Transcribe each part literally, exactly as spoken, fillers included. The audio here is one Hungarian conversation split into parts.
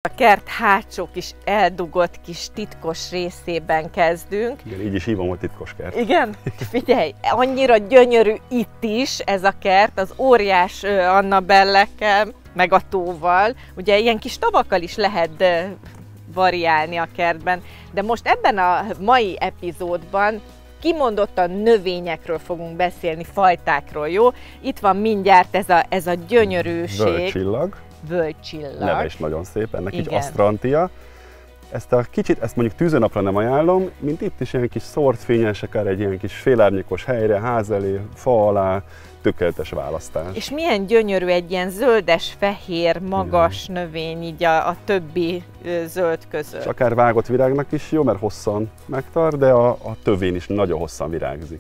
A kert hátsó kis eldugott kis titkos részében kezdünk. Igen, így is hívom, hogy titkos kert. Igen? Figyelj, annyira gyönyörű itt is ez a kert, az óriás annabellekkel, meg a tóval. Ugye ilyen kis tavakkal is lehet variálni a kertben, de most ebben a mai epizódban kimondottan növényekről fogunk beszélni, fajtákról, jó? Itt van mindjárt ez a, ez a gyönyörűség. Völgycsillag. Völgycsillag. Neve is nagyon szép, ennek Igen. így Astrantia. Ezt a kicsit, ezt mondjuk tűzőnapra nem ajánlom, mint itt is ilyen kis szórt fényes, akár egy ilyen kis félárnyékos helyre, ház elé, fa alá, tökéletes választás. És milyen gyönyörű egy ilyen zöldes-fehér, magas Igen. növény így a, a többi ö, zöld között. És akár vágott virágnak is jó, mert hosszan megtart, de a, a tövén is nagyon hosszan virágzik.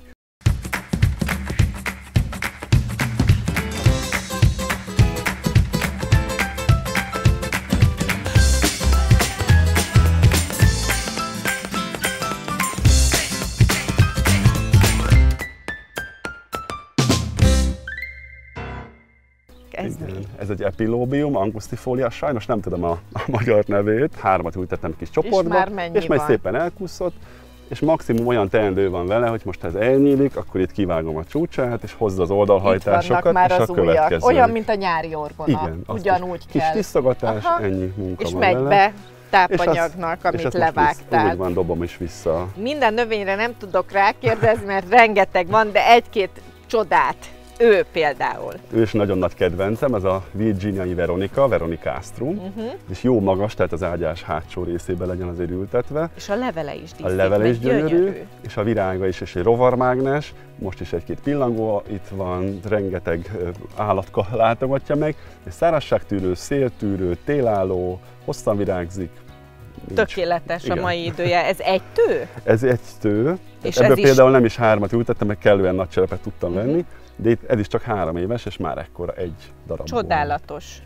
Ez, Igen, ez egy epilóbium, angustifolia, sajnos nem tudom a, a magyar nevét, hármat ültettem kis csoportba, és, és majd van? szépen elkúszott, és maximum olyan teendő van vele, hogy most ez elnyílik, akkor itt kivágom a csúcsát, és hozza az oldalhajtásokat, már és az a következő. Olyan, mint a nyári orgona, Igen, ugyanúgy kis, kell. Kis tisztogatás, Aha. ennyi munka és van megy vele. be tápanyagnak, és amit ezt levágtál. Most úgy van, dobom is vissza. Minden növényre nem tudok rákérdezni, mert rengeteg van, de egy-két csodát. Ő például. Ő is nagyon nagy kedvencem, ez a Virginiai Veronica, Veronicastrum, uh-huh. és jó magas, tehát az ágyás hátsó részébe legyen azért ültetve. És a levele is díszít, A levele is gyönyörű, gyönyörű, és a virága is, és egy rovarmágnes, most is egy-két pillangó, itt van, rengeteg állatka látogatja meg, és szárazságtűrő, széltűrő, télálló, hosszan virágzik. Nincs. Tökéletes Igen. a mai idője. Ez egy tő? Ez egy tő, És ebből ez például is... nem is hármat ültettem, meg kellően nagy cserepet tudtam uh-huh. venni, de itt ez is csak három éves, és már ekkora egy darab. Csodálatos.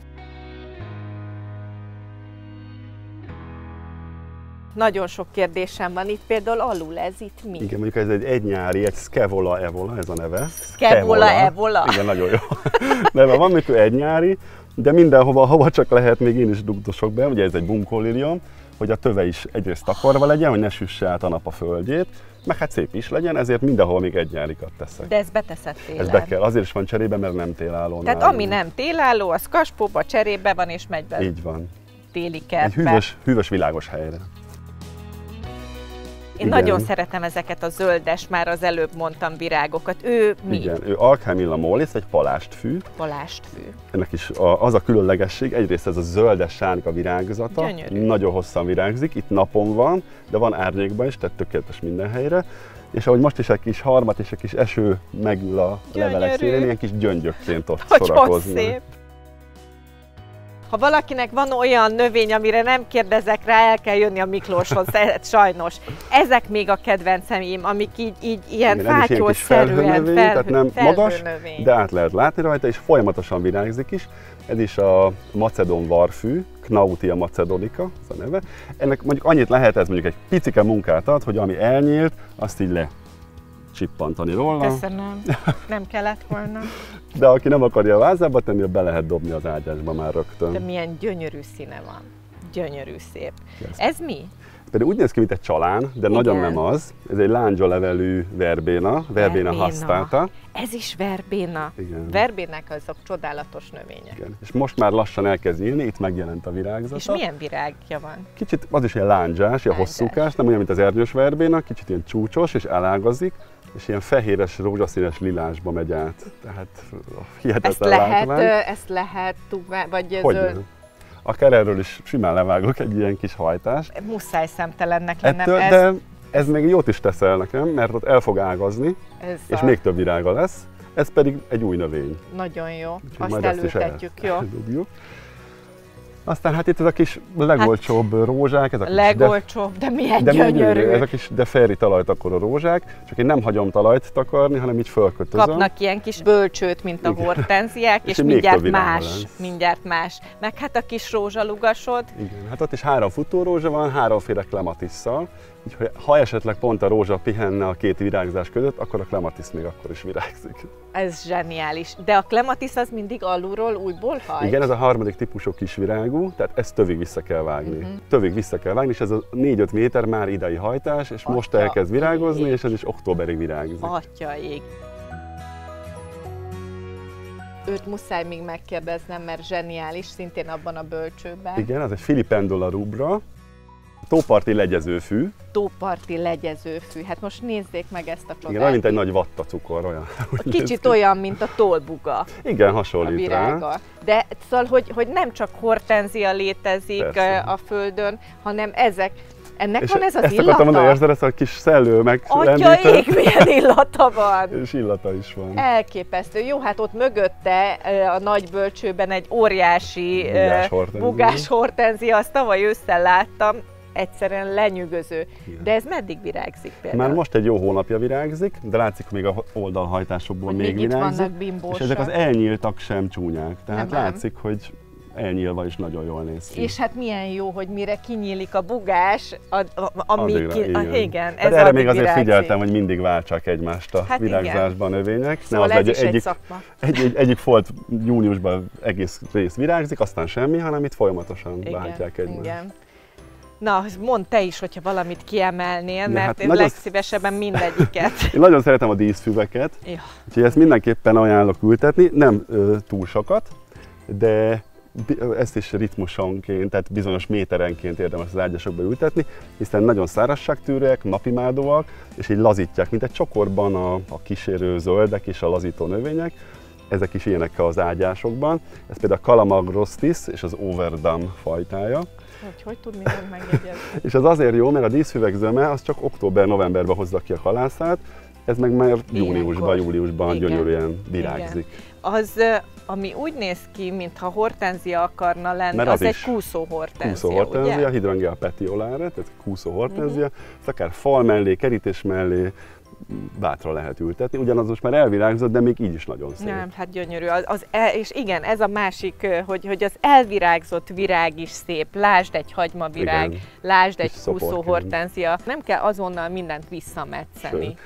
Nagyon sok kérdésem van itt, például alul ez itt mi? Igen, mondjuk ez egy egynyári, egy Scaevola evola, ez a neve. Scaevola evola? Igen, nagyon jó neve van, mikor egynyári, de mindenhova, hova csak lehet, még én is dugdosok be, ugye ez egy bunkólilium, hogy a töve is egyrészt takarva legyen, hogy ne süsse át a nap a földjét, meg hát szép is legyen, ezért mindenhol még egynyárikat teszek. De ezt beteszed télen? Ez be kell, azért is van cserébe, mert nem télálló. Tehát nálunk. ami nem télálló, az kaspóba, cserébe van és megy be. Így van. Téli kertbe. Egy hűvös, hűvös, világos helyre. Én Igen. nagyon szeretem ezeket a zöldes, már az előbb mondtam virágokat. Ő mi? Igen, ő Alchemilla mollis, egy palástfű. Palástfű. Ennek is a, az a különlegesség, egyrészt ez a zöldes sárga virágzata, Gyönyörű. Nagyon hosszan virágzik, itt napon van, de van árnyékban is, tehát tökéletes minden helyre. És ahogy most is egy kis harmat és egy kis eső megül a Gyönyörű. levelek szélén, ilyen kis gyöngyökként ott Hogy szórakozni. szép. Ha valakinek van olyan növény, amire nem kérdezek rá, el kell jönni a Miklóshoz, sajnos. Ezek még a kedvenceim, amik így, így ilyen fátyolszerűen, fel, tehát nem magas, növény. de át lehet látni rajta, és folyamatosan virágzik is. Ez is a macedón varfű, Knautia macedonica, ez a neve. Ennek mondjuk annyit lehet, ez mondjuk egy picike munkát ad, hogy ami elnyílt, azt így le csippantani róla. Köszönöm, nem kellett volna. De aki nem akarja a vázába tenni, be lehet dobni az ágyásba már rögtön. De milyen gyönyörű színe van. Gyönyörű szép. Yes. Ez mi? Pedig úgy néz ki, mint egy csalán, de Igen. nagyon nem az. Ez egy lándzsalevelű verbéna, verbéna hasztálta. Ez is verbéna. Igen. Verbének azok csodálatos növények. Igen. És most már lassan elkezd nyílni, itt megjelent a virágzata. És milyen virágja van? Kicsit az is ilyen lándzsás, ilyen hosszúkás, nem olyan, mint az erdős verbéna, kicsit ilyen csúcsos és elágazik, és ilyen fehéres, rózsaszínes lilásba megy át. Tehát hihetetlen ezt lehet, látvány. ezt lehet, vagy Hogy zöld... nem? Akár erről is simán levágok egy ilyen kis hajtást. Muszáj szemtelennek lennem. Ettől, ez... De ez még jót is teszel nekem, mert ott el fog ágazni, ez és a... még több virága lesz. Ez pedig egy új növény. Nagyon jó. Úgyhogy Azt majd ezt is elültetjük, el, jó? eldugjuk. Aztán hát itt ez a kis legolcsóbb hát, rózsák. Ez a kis legolcsóbb, de, de milyen de gyönyörű. Ez a kis de ferri talajtakaró rózsák, csak én nem hagyom talajt takarni, hanem így fölkötözöm. Kapnak ilyen kis bölcsőt, mint a Igen. hortenziák, és, és mindjárt más, mindjárt más. Meg hát a kis rózsalugasod. Igen, hát ott is három futórózsa van, háromféle klematisszal. Úgyhogy ha esetleg pont a rózsa pihenne a két virágzás között, akkor a klematis még akkor is virágzik. Ez zseniális. De a klematis az mindig alulról újból hajt? Igen, ez a harmadik típusú kisvirágú. virágú, tehát ezt tövig vissza kell vágni. Uh-huh. Tövig vissza kell vágni, és ez a négy-öt méter már idei hajtás, és Atya most elkezd virágozni, ég. És ez is októberig virágzik. Atyaig! Őt muszáj még megkérdeznem, mert zseniális, szintén abban a bölcsőben. Igen, az egy Filipendula rubra, tóparti legyezőfű. Tóparti legyezőfű. Hát most nézzék meg ezt a csodát. Igen, olyan, mint egy nagy vattacukor, olyan. Kicsit olyan, mint a tollbuga. Igen, hasonlít a virága. Rá. De szóval, hogy, hogy nem csak hortenzia létezik Persze. a földön, hanem ezek. Ennek és van ez az ezt illata? Ezt akartam mondani, érzed ezt a kis szellő meg Atya ég, milyen illata van! És illata is van. Elképesztő. Jó, hát ott mögötte a nagy bölcsőben egy óriási bugás hortenzia, bugás hortenzia, azt tavaly ősszel láttam, egyszerűen lenyűgöző. Igen. De ez meddig virágzik például? Már most egy jó hónapja virágzik, de látszik, hogy még a oldalhajtásokból még, még virágzik. És ezek az elnyíltak sem csúnyák. Tehát nem, látszik, nem. hogy elnyílva is nagyon jól néz ki. És hát milyen jó, hogy mire kinyílik a bugás, amíg ki... igen. Ah, igen, ez erre még azért virágzik. Figyeltem, hogy mindig váltsák egymást a hát virágzásban igen. a növények. Szóval nem az ez egy, is egyik, egy szakma. Egy, egy, egyik folt júniusban egész rész virágzik, aztán semmi, hanem itt folyamatosan igen, váltják egymást. Igen. Na, mondd te is, hogyha valamit kiemelnél, ja, mert hát én nagyon... legszívesebben mindegyiket. Én nagyon szeretem a díszfüveket, ja. úgyhogy ezt mindenképpen ajánlok ültetni, nem ö, túl sokat, de ezt is ritmusonként, tehát bizonyos méterenként érdemes az ágyasokba ültetni, hiszen nagyon szárazságtűrőek, napimádóak, és így lazítják, mint egy csokorban a, a kísérő zöldek és a lazító növények. Ezek is ilyenek az ágyásokban. Ez például a Calamagrostis és az Overdam fajtája. Hogy, hogy tud mindent megjegyezni? És ez azért jó, mert a díszfüveg zöme az csak október-novemberben hozza ki a halászát, ez meg már júniusban, júliusban Igen. gyönyörűen virágzik. Igen. Az, ami úgy néz ki, mintha hortenzia akarna lenni, mert az, az egy kúszó hortenzia, Kúszó hortenzia, Hydrangea petiolare, tehát kúszó hortenzia, uh-huh. ezt akár fal mellé, kerítés mellé, bátran lehet ültetni, ugyanaz most már elvirágzott, de még így is nagyon szép. Nem, hát gyönyörű. Az, az el, és igen, ez a másik, hogy, hogy az elvirágzott virág is szép. Lásd egy hagymavirág, igen. lásd egy kúszó hortenzia. Nem kell azonnal mindent visszametszeni. Sőt.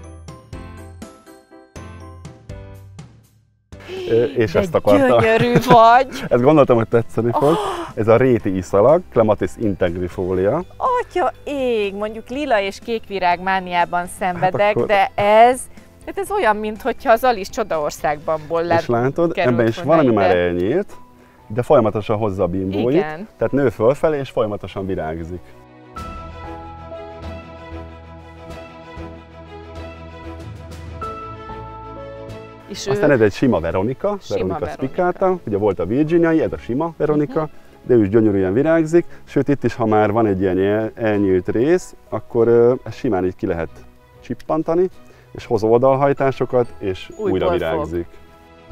És de ezt akartam. Gyönyörű vagy! Ezt gondoltam, hogy tetszeni fog. Oh. Ez a réti iszalag, Clematis integrifolia. Atya ég, mondjuk lila és kékvirág mániában szenvedek, hát akkor... de ez, hát ez olyan, mintha az Alice Csodaországbanból lett. És látod, ebben is van, ami már elnyílt, de folyamatosan hozza a bimbóit. Igen. Tehát nő fölfelé és folyamatosan virágzik. És Aztán ő... ez egy sima Veronika, sima Veronika spicata, ugye volt a Virginiai, ez a sima Veronika, uh-huh. de ő is gyönyörűen virágzik, sőt itt is, ha már van egy ilyen el, elnyílt rész, akkor ezt simán így ki lehet csippantani, és hoz oldalhajtásokat, és Újból újra virágzik. Fog.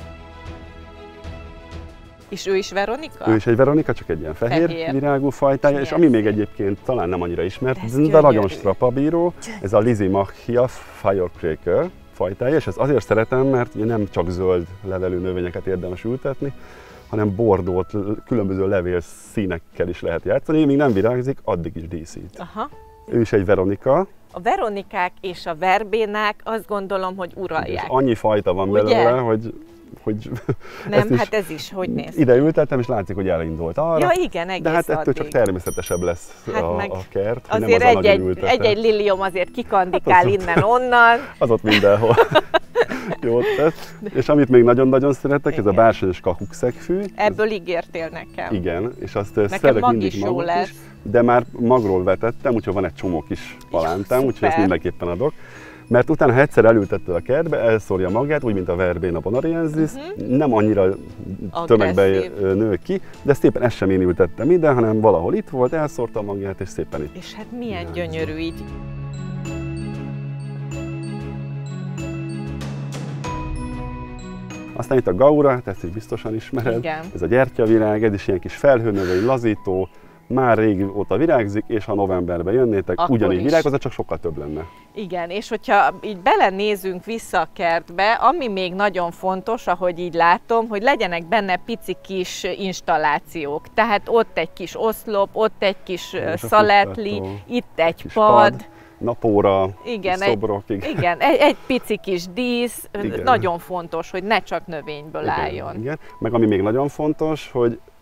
És ő is Veronika? Ő is egy Veronika, csak egy ilyen fehér, fehér. virágú fajtája, és ami még egyébként talán nem annyira ismert, de, de nagyon strapabíró, ez a Lysimachia firecracker fajtája, és ezt azért szeretem, mert ugye nem csak zöld levelű növényeket érdemes ültetni, hanem bordót, különböző levél színekkel is lehet játszani, míg nem virágzik, addig is díszít. Aha. Ő is egy Veronika. A veronikák és a verbénák azt gondolom, hogy uralják. És annyi fajta van Ugye? belőle, hogy... hogy nem, hát ez is, hogy néz Ide ültettem, és látszik, hogy elindult arra. Ja, igen, egész De hát ettől addig. csak természetesebb lesz hát a, a kert, hogy azért nem az egy-egy, egy-egy lilium azért kikandikál hát innen-onnan. Az ott mindenhol. Jót tesz. És amit még nagyon-nagyon szeretek, igen. ez a bársonyos kakukszegfű. Ebből ígértél nekem. Igen, és azt szeretek mindig maguk is, is, de már magról vetettem, úgyhogy van egy csomó kis palántám, úgyhogy ezt mindenképpen adok. Mert utána, ha egyszer elültetted a kertbe, elszórja magát, úgy, mint a verbena bonariensis, uh-huh. nem annyira tömegben nő ki, de szépen ezt sem én ültettem ide, hanem valahol itt volt, elszórta magát, és szépen itt. És hát milyen Ján. gyönyörű így. Aztán itt a gaura, ezt is biztosan ismered. Igen. Ez a gyertyavirág, ez is ilyen kis felhőnövény, lazító, már régóta virágzik, és ha novemberben jönnétek, akkor ugyanígy virágozza, csak sokkal több lenne. Igen, és hogyha így belenézünk vissza a kertbe, ami még nagyon fontos, ahogy így látom, hogy legyenek benne pici kis installációk. Tehát ott egy kis oszlop, ott egy kis szaletli, itt egy pad. pad. Napóra, igen, szobrok. Egy, igen, egy, egy pici kis dísz, igen. Nagyon fontos, hogy ne csak növényből igen, álljon. Igen. Meg ami még nagyon fontos, hogy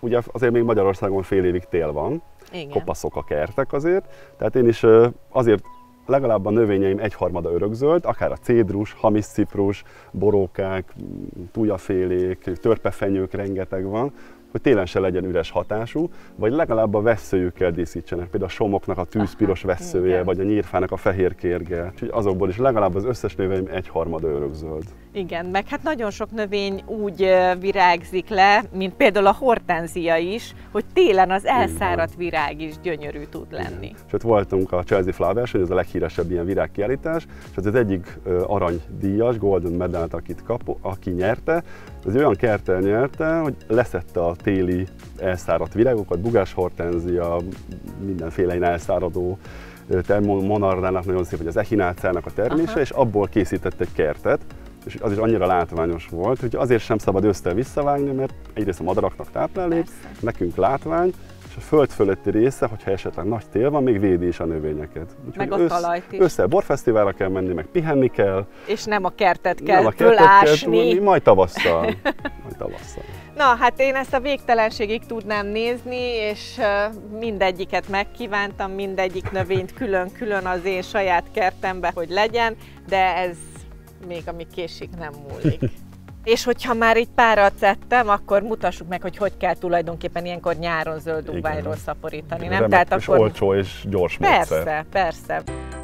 ugye azért még Magyarországon fél évig tél van, Igen. kopaszok a kertek azért, tehát én is azért legalább a növényeim egyharmada örökzöld, akár a cédrus, hamisciprus, borókák, tujafélék, törpefenyők rengeteg van, hogy télen se legyen üres hatású, vagy legalább a vesszőjükkel díszítsenek, például a somoknak a tűzpiros vesszője, igen. vagy a nyírfának a fehér kérge. Úgyhogy azokból is legalább az összes növény egyharmada örökzöld. Igen, meg hát nagyon sok növény úgy virágzik le, mint például a hortenzia is, hogy télen az elszáradt virág is gyönyörű tud lenni. És ott voltunk a Chelsea Flower Show, ez a leghíresebb ilyen virágkiállítás, és ez az egyik aranydíjas, Golden Medal-t, akit kap, aki nyerte, ez egy olyan kerttel nyerte, hogy leszedte a téli elszáradt virágokat, bugás hortenzia, mindenféle elszáradó, monardának nagyon szép, hogy az echináceának a termése, Aha. és abból készített egy kertet, és az is annyira látványos volt, hogy azért sem szabad ősztel visszavágni, mert egyrészt a madaraknak táplálék, Persze. nekünk látvány, és a föld fölötti része, hogyha esetleg nagy tél van, még védi is a növényeket. Úgyhogy meg a talajt is. Ősszel borfesztiválra kell menni, meg pihenni kell. És nem a kertet kell nem a kertet fölásni. Kell tudni, majd tavasszal. majd tavasszal. Na, hát én ezt a végtelenségig tudnám nézni, és mindegyiket megkívántam, mindegyik növényt külön-külön az én saját kertembe, hogy legyen, de ez még ami késik nem múlik. És hogyha már így párat szedtem, akkor mutassuk meg, hogy hogy kell tulajdonképpen ilyenkor nyáron zöld dugványról szaporítani, nem? Remek, Tehát és akkor... olcsó és gyors persze, módszer. Persze, persze.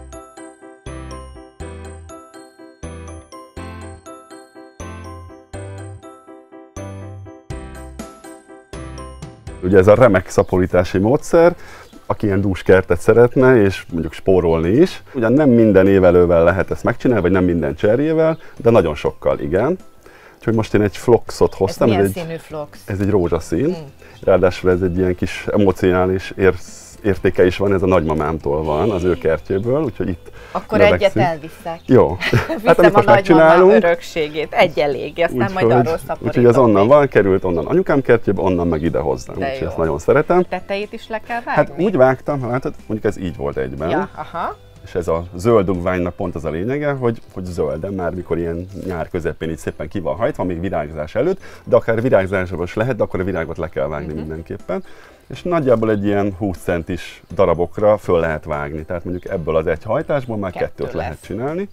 Ugye ez a remek szaporítási módszer, aki ilyen dús kertet szeretne, és mondjuk spórolni is. Ugyan nem minden évelővel lehet ezt megcsinálni, vagy nem minden cserjével, de nagyon sokkal igen. Úgyhogy most én egy floxot hoztam. Ez milyen ez egy, színű flox? Ez egy rózsaszín. Mm. Ráadásul ez egy ilyen kis emocionális érsz, értéke is van, ez a nagymamámtól van, az ő kertjéből, úgyhogy itt Akkor növekszik. egyet elviszek. Jó. Hát amit most megcsinálunk. Örökségét, egy elég, aztán úgy, majd arról szaporítom. Úgyhogy az onnan van, került onnan anyukám kertjéből, onnan meg ide hozzám. Úgyhogy ezt nagyon szeretem. Tetejét is le kell vágni? Hát úgy vágtam, ha látod, mondjuk ez így volt egyben. Ja, aha. És ez a zöld dugványnak pont az a lényege, hogy, hogy zölden, már mikor ilyen nyár közepén így szépen ki van hajtva, még virágzás előtt, de akár virágzásról is lehet, de akkor a virágot le kell vágni uh-huh. mindenképpen. És nagyjából egy ilyen húsz centis darabokra föl lehet vágni, tehát mondjuk ebből az egy hajtásból már Kettő kettőt lesz. lehet csinálni.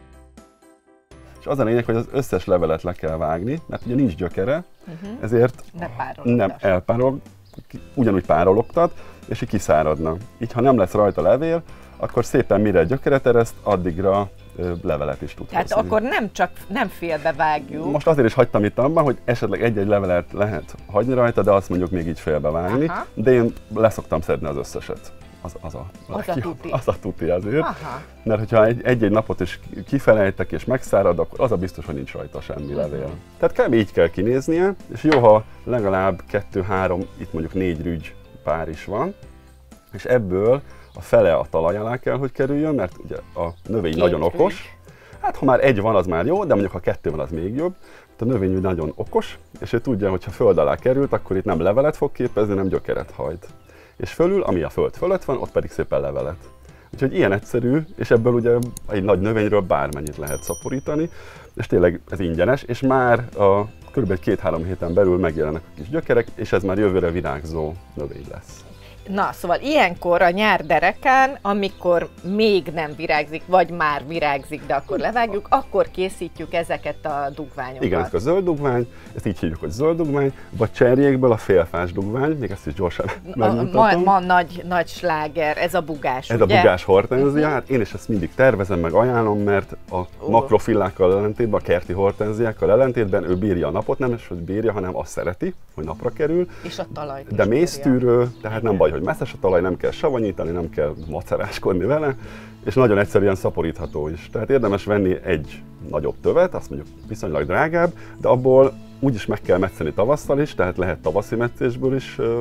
És az a lényeg, hogy az összes levelet le kell vágni, mert ugye nincs gyökere, uh-huh. ezért ne nem elpárol, ugyanúgy párologtat, és így kiszáradna. Így ha nem lesz rajta levél, akkor szépen mire gyökeret ereszt, addigra levelet is tud Tehát hozni. akkor nem csak nem félbe vágjuk. Most azért is hagytam itt abban, hogy esetleg egy-egy levelet lehet hagyni rajta, de azt mondjuk még így félbe vágni. Aha. De én leszoktam szedni az összeset. Az, az, a, az, a tuti. az a tuti azért. Aha. Mert hogyha egy-egy napot is kifelejtek és megszárad, akkor az a biztos, hogy nincs rajta semmi levél. Uh-huh. Tehát kb. Így kell kinéznie, és jó, ha legalább kettő-három, itt mondjuk négy rügy pár is van, és ebből a fele a talaj alá kell, hogy kerüljön, mert ugye a növény Két nagyon rügy. okos. Hát ha már egy van, az már jó, de mondjuk ha kettő van, az még jobb. A növény nagyon okos, és ő tudja, hogy ha föld alá került, akkor itt nem levelet fog képezni, nem gyökeret hajt. És fölül, ami a föld fölött van, ott pedig szépen levelet. Úgyhogy ilyen egyszerű, és ebből ugye egy nagy növényről bármennyit lehet szaporítani, és tényleg ez ingyenes, és már a kb. két-három héten belül megjelennek a kis gyökerek, és ez már jövőre virágzó növény lesz. Na, szóval ilyenkor a nyár derekán, amikor még nem virágzik, vagy már virágzik, de akkor levágjuk, akkor készítjük ezeket a dugványokat. Igen, ez a zöld dugvány, ezt így hívjuk, hogy zöld dugvány, vagy cserjékből a félfás dugvány, még ezt is gyorsan megmutatom. Ma, ma nagy, nagy sláger, ez a bugás, Ez ugye? a bugás hortenzia, hát én is ezt mindig tervezem, meg ajánlom, mert a uh. makrofillákkal ellentétben, a kerti hortenziákkal ellentétben ő bírja a napot, nem is, hogy bírja, hanem azt szereti, hogy napra kerül. És a talajt De mésztűrő, tehát nem baj, hogy messzes a talaj, nem kell savanyítani, nem kell maceráskodni vele, és nagyon egyszerűen szaporítható is. Tehát érdemes venni egy nagyobb tövet, azt mondjuk viszonylag drágább, de abból úgyis meg kell metszeni tavasszal is, tehát lehet tavaszi metszésből is uh,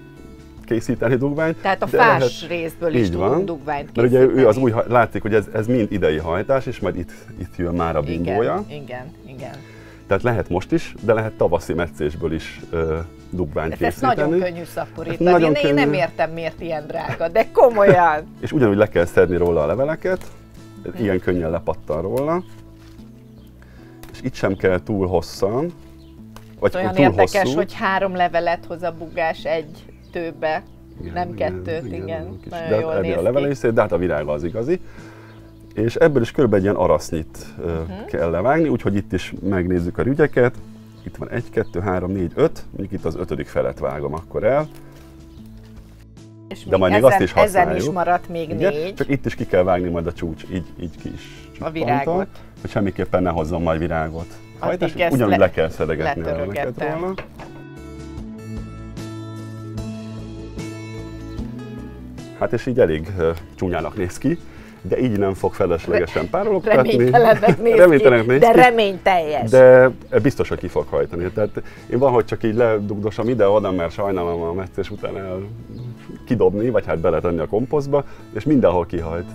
készíteni dugványt. Tehát a fás lehet, részből is tudunk dugványt készíteni. Mert ugye ő az új, látszik, hogy ez, ez mind idei hajtás, és majd itt, itt jön már a bimbója. Igen, igen, igen. Tehát lehet most is, de lehet tavaszi metszésből is uh, dugványt ez készíteni. Ez nagyon könnyű szaporítani. Nagyon én, könnyű. Én nem értem, miért ilyen drága, de komolyan. És ugyanúgy le kell szedni róla a leveleket, hmm. ilyen könnyen lepattan róla. És itt sem kell túl hosszan, Vagy olyan túl érdekes, hosszú. hogy három levelet hoz a bugás egy tőbe, igen, nem igen, kettőt, igen. igen. Nagyon de jól néz a levele is szép, de hát a virága az igazi. És ebből is kb. Egy ilyen arasznyit uh-huh. kell levágni, úgyhogy itt is megnézzük a rügyeket. Itt van egy, kettő, három, négy, öt, mondjuk itt az ötödik felet vágom akkor el. És de majd ezen, még azt is használjuk. Ezen is maradt még igen, négy. Csak itt is ki kell vágni majd a csúcs, így, így ki is a virágot. Hogy semmiképpen ne hozzon majd virágot. Hajtás, ugyanúgy le, le kell szedegetni a leveket róla. Hát és így elég uh, csúnyának néz ki, de így nem fog feleslegesen párologtatni. Reménytelennek néz Reménytelenek ki, néz de ki, reményteljes. De biztos, hogy ki fog hajtani. Tehát én van, hogy csak így ledugdosom ide-oda, mert sajnálom a meccés után el kidobni, vagy hát beletenni a komposztba, és mindenhol kihajt.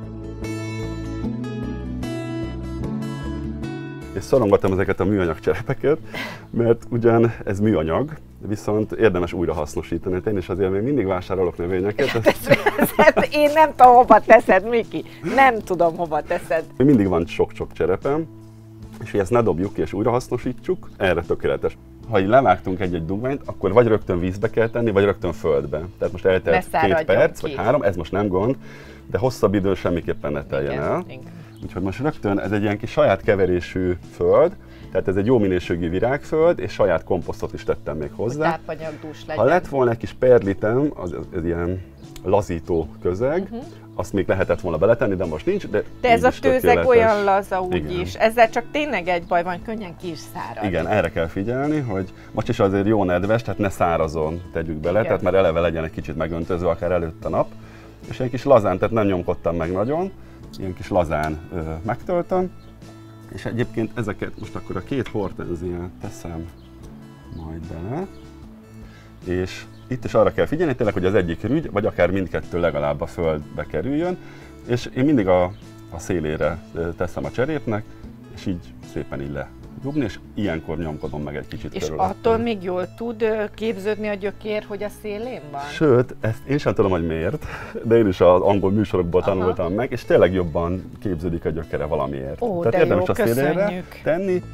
És szorongatom ezeket a műanyag cserepeket, mert ugyan ez műanyag, viszont érdemes újra hasznosítani. Én is azért még mindig vásárolok növényeket. Ezt... Én nem tudom, hova teszed, Miki. Nem tudom, hova teszed. Mindig van sok-sok cserepem, és hogy ezt ne dobjuk ki és újra hasznosítsuk, erre tökéletes. Ha így levágtunk egy-egy dugványt, akkor vagy rögtön vízbe kell tenni, vagy rögtön földbe. Tehát most eltelt két perc, ki. vagy három, ez most nem gond, de hosszabb idő semmiképpen ne teljen igen, el. Igen. Úgyhogy most rögtön ez egy ilyen kis saját keverésű föld, tehát ez egy jó minőségű virágföld, és saját komposztot is tettem még hozzá. Tápanyagdús legyen. Ha lett volna egy kis perlitem, az, az ilyen lazító közeg, uh-huh. azt még lehetett volna beletenni, de most nincs. De, de ez a tőzeg olyan laza úgyis. Ezzel csak tényleg egy baj van, könnyen ki is szárad. Igen, erre kell figyelni, hogy most is azért jó nedves, tehát ne szárazon tegyük bele, igen. tehát már eleve legyen egy kicsit megöntözve, akár előtt a nap. És egy kis lazán, tehát nem nyomkodtam meg nagyon, ilyen kis lazán ö, megtöltöm. És egyébként ezeket most akkor a két hortenziát teszem majd bele. És itt is arra kell figyelni tényleg, hogy az egyik rügy, vagy akár mindkettő legalább a földbe kerüljön. És én mindig a, a szélére teszem a cserépnek, és így szépen így ledugni, és ilyenkor nyomkodom meg egy kicsit És körülötte. attól még jól tud képződni a gyökér, hogy a szélén van? Sőt, ezt én sem tudom, hogy miért, de én is az angol műsorokból aha. tanultam meg, és tényleg jobban képződik a gyökere valamiért. Ó, Tehát de érdemes jó, a szélére köszönjük. tenni.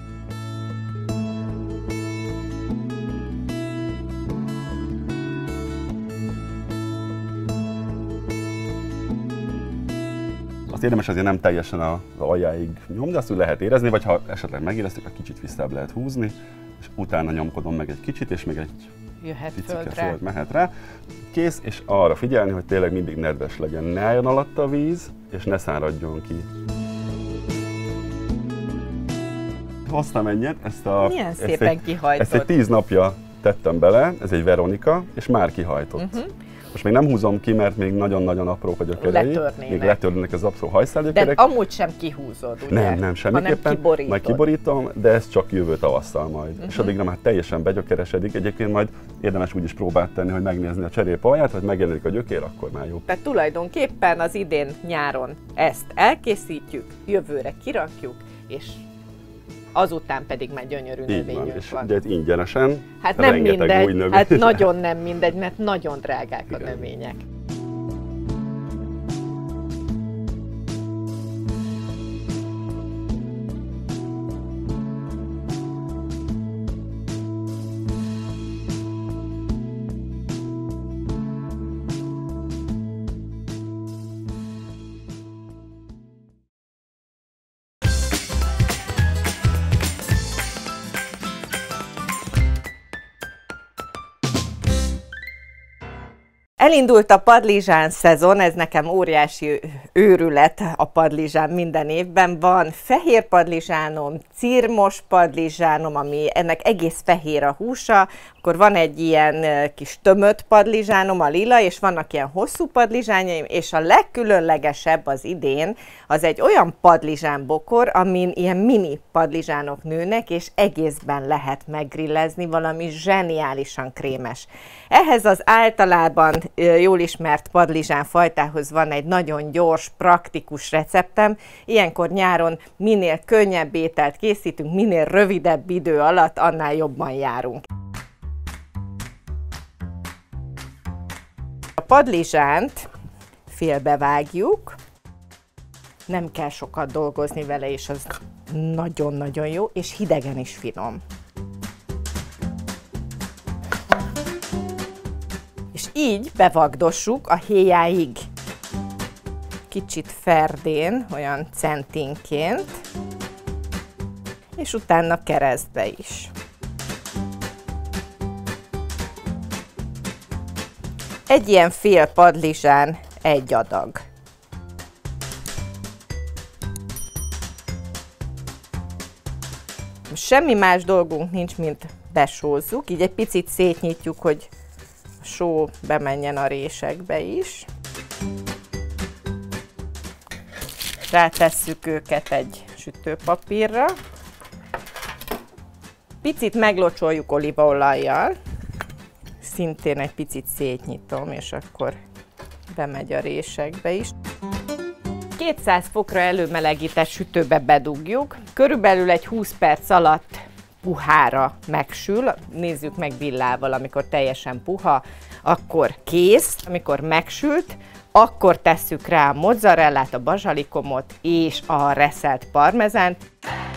Azt érdemes azért nem teljesen az aljáig nyomni, de azt úgy lehet érezni, vagy ha esetleg megéreztük, a kicsit visszább lehet húzni, és utána nyomkodom meg egy kicsit, és még egy jöhet picike föld mehet rá. Kész, és arra figyelni, hogy tényleg mindig nedves legyen, ne álljon alatta a víz, és ne száradjon ki. Hoztam egyet, ezt a... Milyen szépen ezt kihajtott. Ezt egy tíz napja tettem bele, ez egy Veronika, és már kihajtott. Uh-huh. Most még nem húzom ki, mert még nagyon-nagyon aprók a gyökerei. Letörnének. Még letörnének az apró hajszálgyökerek. De amúgy sem kihúzod, ugye? Nem, nem, semmiképpen. Kiborítod. Majd kiborítom, de ez csak jövő tavasszal majd. Uh-huh. És addigra már teljesen begyökeresedik. Egyébként majd érdemes úgy is próbát tenni, hogy megnézni a cserép alját, hogy megjelenik a gyökér, akkor már jó. Tehát tulajdonképpen az idén nyáron ezt elkészítjük, jövőre kirakjuk, és azután pedig már gyönyörű így növényünk van. És van. ugye ingyenesen, hát nem mindegy, új növény. hát nagyon nem mindegy, mert nagyon drágák igen. a növények. Elindult a padlizsán szezon, ez nekem óriási őrület a padlizsán minden évben. Van fehér padlizsánom, cirmos padlizsánom, ami ennek egész fehér a húsa, akkor van egy ilyen kis tömött padlizsánom, a lila, és vannak ilyen hosszú padlizsányaim, és a legkülönlegesebb az idén, az egy olyan padlizsánbokor, amin ilyen mini padlizsánok nőnek, és egészben lehet meggrillezni, valami zseniálisan krémes. Ehhez az általában jól ismert padlizsán fajtához van egy nagyon gyors, praktikus receptem. Ilyenkor nyáron minél könnyebb ételt készítünk, minél rövidebb idő alatt, annál jobban járunk. A padlizsánt félbevágjuk, nem kell sokat dolgozni vele, és az nagyon-nagyon jó, és hidegen is finom. így bevagdossuk a héjáig. Kicsit ferdén, olyan centinként, és utána keresztbe is. Egy ilyen fél padlizsán egy adag. Semmi más dolgunk nincs, mint besózzuk, így egy picit szétnyitjuk, hogy a só bemenjen a résekbe is. Rátesszük őket egy sütőpapírra. Picit meglocsoljuk olívaolajjal, szintén egy picit szétnyitom, és akkor bemegy a résekbe is. kétszáz fokra előmelegített sütőbe bedugjuk, körülbelül egy húsz perc alatt puhára megsül, nézzük meg villával, amikor teljesen puha, akkor kész, amikor megsült, akkor tesszük rá a mozzarellát, a bazsalikomot és a reszelt parmezánt.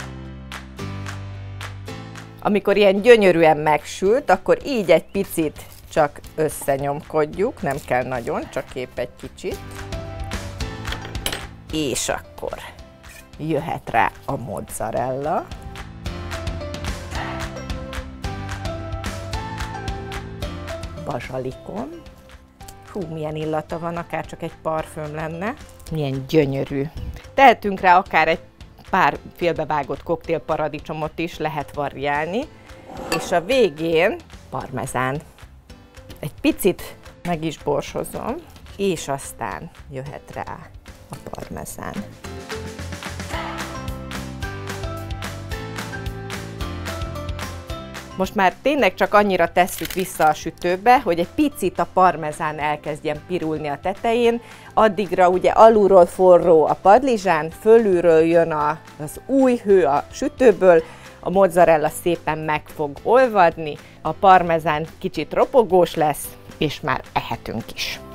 Amikor ilyen gyönyörűen megsült, akkor így egy picit csak összenyomkodjuk, nem kell nagyon, csak épp egy kicsit. És akkor jöhet rá a mozzarella. Bazsalikom. Hú, milyen illata van, akár csak egy parfüm lenne. Milyen gyönyörű. Tehetünk rá akár egy pár félbevágott koktélparadicsomot is, lehet variálni. És a végén parmezán. Egy picit meg is borsozom, és aztán jöhet rá a parmezán. Most már tényleg csak annyira tesszük vissza a sütőbe, hogy egy picit a parmezán elkezdjen pirulni a tetején, addigra ugye alulról forró a padlizsán, fölülről jön a, az új hő a sütőből, a mozzarella szépen meg fog olvadni, a parmezán kicsit ropogós lesz, és már ehetünk is.